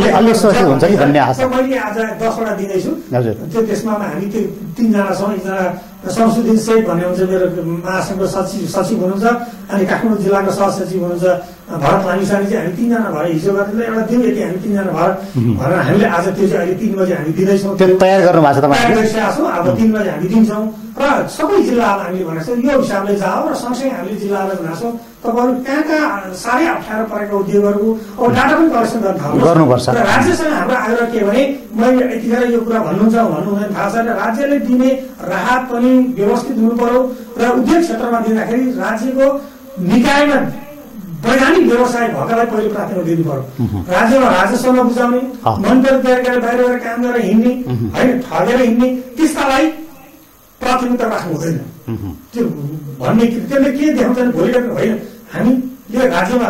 [SPEAKER 2] मैले आज दसवटा दिँदैछु। त्यो त्यसमा हामी त्यो तिनजना छौँ। एकजना शमसुद्दिन शेख भन्ने हुन्छ मेरो महासङ्घको सचिव सचिव हुनुहुन्छ अनि काठमाडौँ जिल्लाको सहसचिव हुनुहुन्छ भरत लामिछाने चाहिँ हामी तिनजना भएर हिजो गरेर एउटा दिउँ यति हामी तिनजना भएर भनेर हामीले आज त्यो चाहिँ अहिले तिन बजी हामी दिँदैछौँ।
[SPEAKER 1] त्यो तयार गर्नु भएको छ तपाईँ?
[SPEAKER 2] गरिसकेका छौँ। अब तिन बजी हामी दिन्छौँ र सबै जिल्लालाई हामीले भनेको छौँ यो हिसाबले जाओ र सँगसँगै हामीले जिल्लालाई भनेको छौँ तपाईँहरू कहाँ कहाँ साह्रै अप्ठ्यारो परेको उद्योगहरूको अब डाटा पनि कलेक्सन गर्न
[SPEAKER 1] गर्नुपर्छ।
[SPEAKER 2] र राज्यसँग हाम्रो आग्रह के भने मैले यतिखेर यो कुरा भन्नुहुन्छ भन्नु हुँदैन थाहा छैन। राज्यले दिने राहत पनि व्यवस्थित हुनु पर्यो र उद्योग क्षेत्रमा दिँदाखेरि राज्यको निकायमा वैधानिक व्यवसाय भएकालाई पहिले प्राथमिकता दिनु पर्यो। राज्यमा राजस्व नबुझाउने मन्त्री तयार गरेर बाहिर गएर काम गरेर हिँड्ने होइन ठगेर हिँड्ने त्यस्तालाई प्राथमिकता राख्नु हुँदैन। त्यो भन्ने त्यसले के देखाउँछ भने भोलि होइन हामीले राज्यमा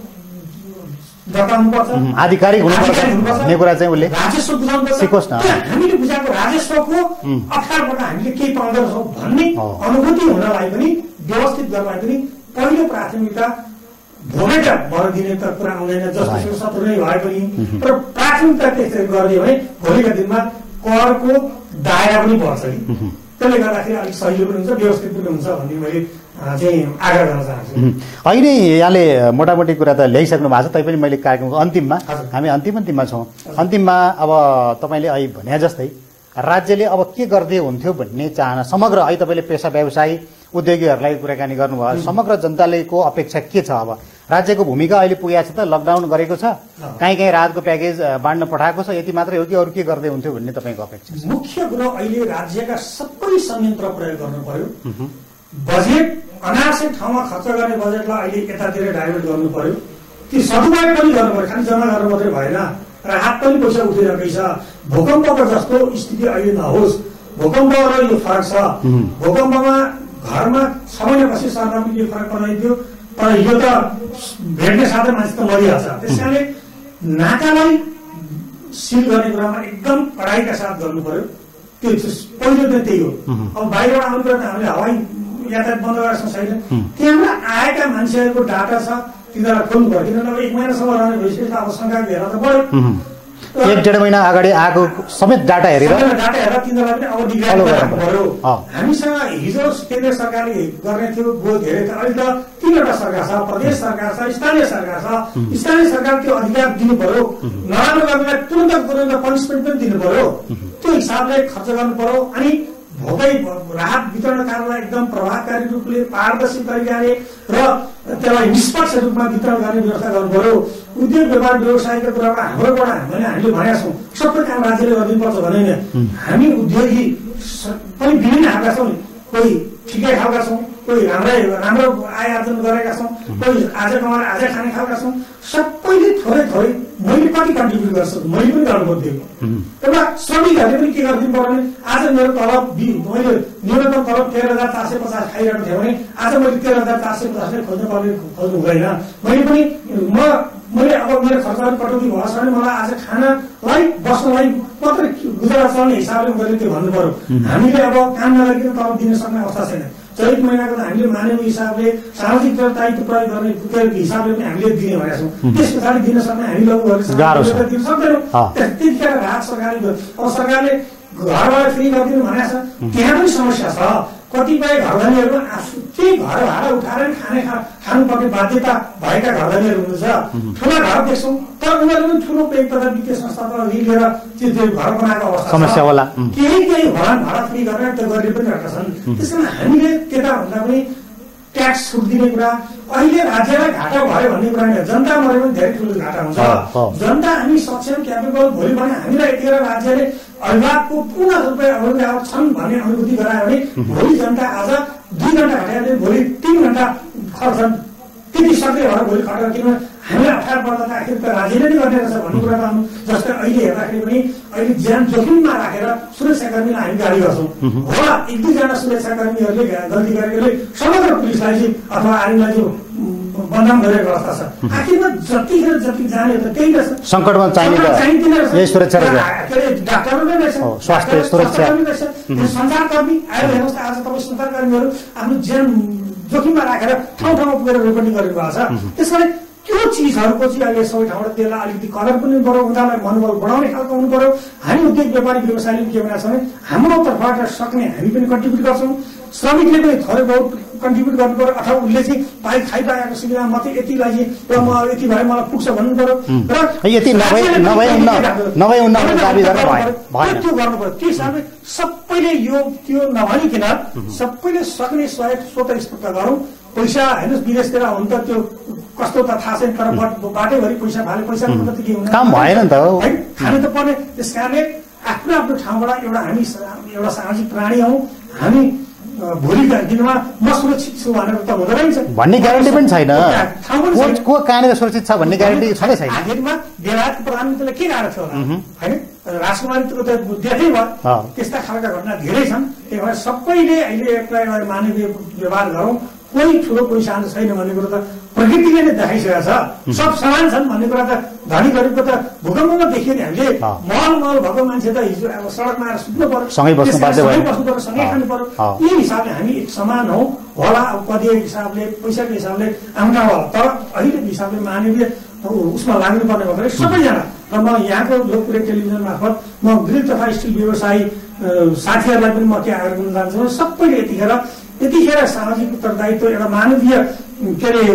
[SPEAKER 2] बताउनुपर्छ
[SPEAKER 1] आधिकारिक हुनुपर्छ भन्ने कुरा चाहिँ उसले
[SPEAKER 2] राजस्व बुझाउनु सिकोस् न। हामीले बुझाएको राजस्वको अठारबाट हामीले केही पाउँदैछौँ भन्ने अनुभूति हुनलाई पनि व्यवस्थित गर्नलाई पनि पहिलो प्राथमिकता भोगेका भर दिने त कुरा आउँदैन जस्तो शत्रु नै भए पनि तर प्राथमिकता त्यसरी गरिदियो भने भोलिका दिनमा करको दायरा पनि बढ्छ कि त्यसले गर्दाखेरि अलिक सजिलो पनि हुन्छ व्यवस्थित पनि हुन्छ भन्ने मैले चाहिँ आग्रह गर्न चाहन्छु।
[SPEAKER 1] अहिले यहाँले मोटामोटी कुरा त ल्याइसक्नु भएको छ तैपनि मैले कार्यक्रमको अन्तिममा हामी अन्तिम अन्तिममा छौँ अन्तिममा अब तपाईँले अहिले भने जस्तै राज्यले अब के गर्दै हुन्थ्यो भन्ने चाहना समग्र अहिले तपाईँले पेसा व्यवसायी उद्योगीहरूलाई कुराकानी गर्नुभयो समग्र जनतालेको अपेक्षा के छ? अब राज्यको भूमिका अहिले पुगेको छ त लकडाउन गरेको छ कहीँ कहीँ राहतको प्याकेज बाँड्न पठाएको छ यति मात्रै हो कि अरू के गर्दै हुन्थ्यो भन्ने तपाईँको अपेक्षा?
[SPEAKER 2] मुख्य कुरो अहिले राज्यका सबै संयन्त्र प्रयोग गर्नु पर्यो। बजेट अनावश्यक ठाउँमा खर्च गर्ने बजेटलाई अहिले यतातिर डाइभर्ट गर्नु पर्यो। त्यो सदुपयोग पनि गर्नु पर्यो खालि जम्मा गर्नु मात्रै भएन राहत पनि पैसा उठिरहेकै छ। भूकम्पको जस्तो स्थिति अहिले नहोस्। भूकम्प र यो फरक छ। भूकम्पमा घरमा छ महिनापछि सरकार पनि यो फरक बनाइदियो तर यो त भेट्ने साथै मान्छे त मरिहाल्छ। त्यस कारणले नाकालाई सिल गर्ने कुरामा एकदम कडाइका साथ गर्नु पर्यो। त्यो पहिलो त त्यही हो। अब बाहिरबाट आउनु पर्यो त हामीले हवाई यातायात बन्द गरेको छैन। त्यहाँबाट आएका मान्छेहरूको डाटा छ तिनीहरूलाई खोल्नु पर्यो किनभने एक महिनासम्म रहने भइसकेपछि अब शङ्का घेर त बढ्यो।
[SPEAKER 1] एक डेढ महिना अगाडि आएको समेत डाटा हेरेर
[SPEAKER 2] डाटा हेरेर तिनीहरूलाई पनि अब निगरानी गर्नु पर्यो। हामीसँग हिजो केन्द्र सरकारले गर्ने थियो गो धेरै त अहिले त तीनवटा सरकार छ प्रदेश सरकार छ स्थानीय सरकार छ। स्थानीय सरकार त्यो अधिकार दिनु पर्यो। नराम्रो गर्नेलाई तुरन्त तुरन्त पनिसमेन्ट पनि दिनु पर्यो। त्यो हिसाबले खर्च गर्नु पर्यो। अनि भोकै राहत वितरण कार्यलाई एकदम प्रभावकारी रूपले पारदर्शी तरिकाले र त्यसलाई निष्पक्ष रूपमा वितरण गर्ने व्यवस्था गर्नु पर्यो। उद्योग व्यापार व्यवसायको कुरामा हाम्रोबाट हामीले हामीले भनेका छौँ सबै काम राज्यले गरिदिनुपर्छ भने हामी उद्योगी पनि विभिन्न खालका छौँ। कोही ठिकै खालका छौँ कोही राम्रै राम्रो आय आर्जन गरेका छौँ कोही आज कमाएर आज खाने खालका छौँ। सबैले थोरै थोरै मैले कति कन्ट्रिब्युट गर्छु मैले पनि गर्नु पर्थ्यो। एउटा श्रमिकहरूले पनि के गरिदिनु पर्यो भने आज मेरो तलब मैले न्यूनतम तलब तेह्र हजार चार सय पचास खाइरहेको थिएँ भने आज मैले तेह्र हजार चार सय पचास नै खोज्नु पर्ने खोज्नु हुँदैन। मैले पनि म मैले अब मेरो खर्चहरू कटौती भएको छ भने मलाई आज खानालाई बस्नलाई मात्रै गुजारा चल्ने हिसाबले मैले त्यो भन्नु पर्यो। हामीले अब काम नगरिकन तलब दिन सक्ने अवस्था छैन। चैत महिनाको त हामीले मानवीय हिसाबले सामाजिक दायित्व प्रयोग गर्ने हिसाबले पनि हामीले दिने भनेका छौँ। त्यस पछाडि दिन सक्ने हामी लघुहरू दिन सक्दैनौँ। त्यतिखेर राहत सरकारले अब सरकारले घरबाट फ्री गरिदिनु भनेको छ, त्यहाँ पनि समस्या छ। कतिपय घरधनीहरूमा त्यही घर भाडा उठाएर खाने खानुपर्ने बाध्यता भएका घरधनीहरू हुनुहुन्छ। ठुला घर देख्छौँ तर उनीहरूले पनि ठुलो पेट तथा वित्तीय संस्थाबाट ऋण लिएर त्यो घर बनाएको अवस्था
[SPEAKER 1] समस्या होला।
[SPEAKER 2] केही केही भवन भाडा फ्री गरेर त्यो गरेर पनि रहेका छन्। त्यस कारण हामीले त्यता भन्दा पनि ट्याक्स छुट दिने कुरा, अहिले राज्यलाई घाटा भयो भन्ने कुरा होइन, जनता मरे पनि धेरै ठुलो घाटा हुन्छ। जनता हामी सक्षम क्यापेबल भोलि भने हामीलाई यतिखेर राज्यले अभिभावकको पूर्ण रूपमा अभिभावक छन् भन्ने अनुभूति गरायो भने भोलि जनता आज दुई घन्टा घटाएर भोलि तिन घन्टा खर्छन्। त्यति सक्दै भएर भोलि खटेर किनभने हामीलाई अप्ठ्यारो पर्दा त आखिर त राज्यले नै गर्ने रहेछ भन्ने कुरा त आउनु। जस्तै अहिले हेर्दाखेरि पनि अहिले ज्यान जोखिममा राखेर सुरक्षाकर्मीलाई हामी गाली गर्छौँ। होला एक दुईजना सुरक्षाकर्मीहरूले गल्ती गरेकोले समग्र पुलिसलाई चाहिँ अथवा आर्मीलाई चाहिँ बदनाम गरेको अवस्था छ। आखिरमा जतिखेर जति जाने त त्यही रहेछ।
[SPEAKER 1] सङ्कटमा चाहिने यही सुरक्षा
[SPEAKER 2] डाक्टरहरू नै रहेछ,
[SPEAKER 1] स्वास्थ्य सुरक्षा
[SPEAKER 2] सञ्चारकर्मी आएर हेर्नुहोस् त आज तपाईँ सञ्चारकर्मीहरू आफ्नो ज्यान जोखिममा राखेर ठाउँ ठाउँमा पुगेर रिपोर्टिङ गरेको भएको छ। त्यस कारण त्यो चिजहरूको चाहिँ अहिले सबै ठाउँबाट त्यसलाई अलिकति कदर पनि पर्यो, उनीहरूलाई मनोबल बढाउने खालको हुनु पर्यो। हामी उद्योग व्यापारी व्यवसायले के भनेको छ भने हाम्रो तर्फबाट सक्ने हामी पनि कन्ट्रिब्युट गर्छौँ, श्रमिकले पनि थोरै बहुत कन्ट्रिब्युट गर्नु पर्यो। अथवा उसले चाहिँ पाइ खाइपाएको सुविधा मात्रै यतिलाई चाहिँ र म यति भए मलाई पुग्छ भन्नु पर्यो र
[SPEAKER 1] यति नभए नभए नभए
[SPEAKER 2] त्यो गर्नु पर्यो। त्यो हिसाबले सबैले यो त्यो नभनिकन सबैले सक्ने सहयोग स्वतः स्फूर्त गरौँ। पैसा हेर्नुहोस् विदेशतिर हुन त त्यो कस्तो त थाहा छैन, तर बाटैभरि पैसा फाले पैसा मात्रै के हुनु
[SPEAKER 1] काम भएन नि त
[SPEAKER 2] है, खानु त पर्ने। त्यस कारणले आफ्नो आफ्नो ठाउँबाट एउटा हामी एउटा सामाजिक प्राणी हौँ, हामी भोलिका दिनमा म सुरक्षित छु भनेर त हुँदैन रहेछ
[SPEAKER 1] भन्ने ग्यारेन्टी पनि छैन। को कहाँनिर सुरक्षित छ भन्ने ग्यारेन्टी छँदै छैन।
[SPEAKER 2] आखिरमा बेलायतको प्रधानमन्त्रीले के गाह्रो थियो होला होइन, राजकुमारीको त देख्दै भयो। त्यस्ता खालका घटना धेरै छन्। त्यही भएर सबैले अहिले एउटा मानवीय व्यवहार गरौँ। कोही ठुलो कोही सानो छैन भन्ने कुरो त प्रकृतिले नै देखाइसकेको छ। सब समान छन् भन्ने कुरा त धनी गरिबको त भूकम्पमा देखियो नि। हामीले मल मल भएको मान्छे त हिजो अब सडकमा आएर सुत्नु पर्यो,
[SPEAKER 1] सँगै बस्नु बाध्य भयो,
[SPEAKER 2] बस्नु पर्यो, सँगै खानु पर्यो। यही हिसाबले हामी एक समान हौ होला। अब कति हिसाबले पैसाको हिसाबले आउँदा होला, तर अहिलेको हिसाबले मानवीय उसमा लाग्नुपर्ने भएर सबैजना र म यहाँको लोकप्रिय टेलिभिजन मार्फत म ग्रिल तथा स्टिल व्यवसायी साथीहरूलाई पनि म के आग्रह गर्न चाहन्छु भने सबैले यतिखेर यतिखेर सामाजिक उत्तरदायित्व एउटा मानवीय के अरे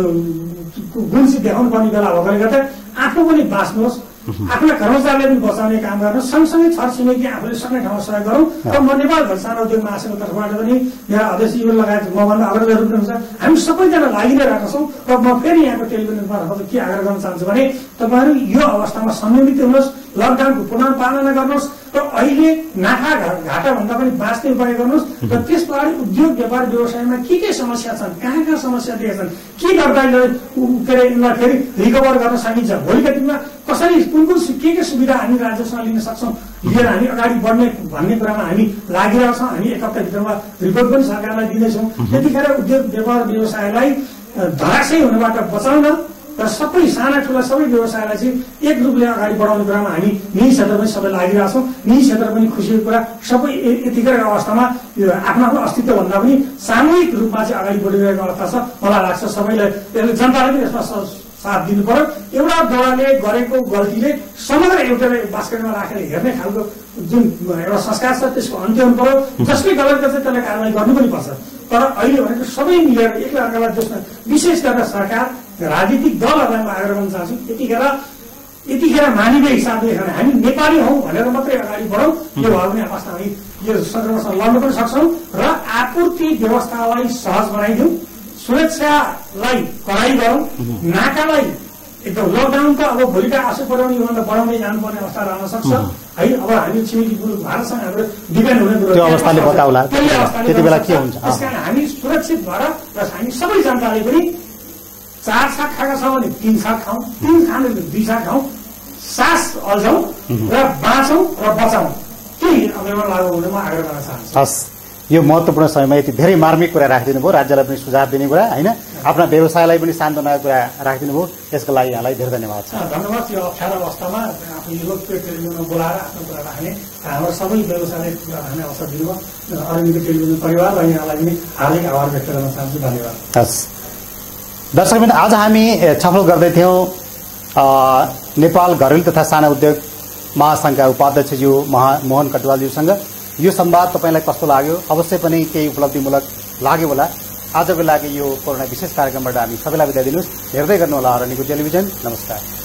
[SPEAKER 2] गुण चाहिँ देखाउनु पर्ने बेला भएकोले गर्दा आफू पनि बाँच्नुहोस्, आफ्ना कर्मचारीलाई पनि बचाउने काम गर्नु, सँगसँगै छरछिमेकी आफूले सक्ने ठाउँमा सहयोग गरौँ। र म नेपाल घर सानो उद्योग महासङ्घको तर्फबाट पनि मेरा अध्यक्ष लगायत मभन्दा अग्रजहरू पनि हुन्छ, हामी सबैजना लागि नै रहेका छौँ। र म फेरि यहाँको टेलिभिजन मार्फत के आग्रह गर्न चाहन्छु भने तपाईँहरू यो अवस्थामा संयमित हुनुहोस्, लकडाउनको पुनः पालना गर्नुहोस् र अहिले नाफा घाटा भन्दा पनि बाँच्ने उपाय गर्नुहोस्। र त्यस पछाडि उद्योग व्यापार व्यवसायमा के के समस्या छन्, कहाँ कहाँ समस्या दिएका छन्, के गर्दा के अरे यिनीलाई फेरि रिकभर गर्न सकिन्छ, भोलिका दिनमा कसरी कुन कुन के के सुविधा हामी राज्यसँग लिन सक्छौँ, लिएर हामी अगाडि बढ्ने भन्ने कुरामा हामी लागिरहेको छौँ। हामी एक हप्ताभित्रमा रिपोर्ट पनि सरकारलाई दिँदैछौँ। त्यतिखेर उद्योग व्यापार व्यवसायलाई धराशयी हुनबाट बचाउन र सबै साना ठुला सबै व्यवसायलाई चाहिँ एक रूपले अगाडि बढाउने कुरामा हामी यही क्षेत्र पनि सबै लागिरहेछौँ। यही क्षेत्र पनि खुसीको कुरा, सबै यतिकै अवस्थामा आफ्नो आफ्नो अस्तित्व भन्दा पनि सामूहिक रूपमा चाहिँ अगाडि बढिरहेको अवस्था छ। मलाई लाग्छ सबैले यसले जनताले पनि यसमा साथ दिनु पर्यो। एउटा दलले गरेको गल्तीले समग्र एउटा बास्केटमा राखेर हेर्ने खालको जुन एउटा संस्कार छ त्यसको अन्त्य हुनु पर्यो। जसले गलत गर्छ त्यसलाई कारवाही गर्नु पनि पर्छ। तर अहिले भनेको सबै मिलेर एकअर्कालाई जसमा विशेष गरेर सरकार राजनीतिक दलहरूलाई म आग्रह गर्न चाहन्छु, यतिखेर यतिखेर मानिने हिसाबले हामी नेपाली हौ भनेर मात्रै अगाडि बढौँ। यो भयो भने अवस्था हामी यो सङ्क्रमणसँग लड्न पनि सक्छौँ र आपूर्ति व्यवस्थालाई सहज बनाइदिउँ, सुरक्षालाई कडाइ गरौँ, नाकालाई एकदम लकडाउन त अब भोलिका आशा पुर्याउने योभन्दा बढाउँदै जानुपर्ने अवस्था रहन सक्छ है। अब हामी छिमेकी भारतसँग हाम्रो डिपेन्ड हुने कुरो
[SPEAKER 1] त्यो अवस्थाले बताउला त्यति बेला के हुन्छ।
[SPEAKER 2] त्यस कारण हामी सुरक्षित भएर र हामी सबै जनताले पनि चार साग खाएका छौँ भने तिन साग खाउँ, तिन खाने दुई साग खाउँ, सास अल्झौँ र बाँचौँ र बचाउँ। त्यही अभियानमा लागू हुने म आग्रह गर्न चाहन्छु।
[SPEAKER 1] हस्, यो महत्त्वपूर्ण समयमा यति धेरै मार्मिक कुरा राखिदिनु भयो, राज्यलाई पनि सुझाव दिने कुरा होइन। आफ्ना व्यवसायलाई पनि सान्त्वनाको कुरा राखिदिनु भयो, यसको लागि यहाँलाई धेरै धन्यवाद छ।
[SPEAKER 2] धन्यवाद। यो अप्ठ्यारो अवस्थामा आफ्नो यो लोकप्रिय टेलिभिजनमा बोलाएर आफ्नो कुरा राख्ने हाम्रो सबै व्यवसायलाई कुरा राख्ने अवसर दिनुभयो। अरुणिको टेलिभिजन परिवार र यहाँलाई पनि हार्दिक आभार व्यक्त गर्न चाहन्छु। धन्यवाद।
[SPEAKER 1] हस् दर्शकबिन, आज हामी छलफल गर्दैथ्यौँ नेपाल घरेलु तथा साना उद्योग महासङ्घका उपाध्यक्षज्यू महा मोहन कटुवालज्यूसँग। यो संवाद तपाईँलाई कस्तो लाग्यो? अवश्य पनि केही उपलब्धिमूलक लाग्यो होला। आजको लागि यो कोरोना विशेष कार्यक्रमबाट हामी सबैलाई बिदा दिनुहोस्। हेर्दै गर्नुहोला अरनिको टेलिभिजन। नमस्कार।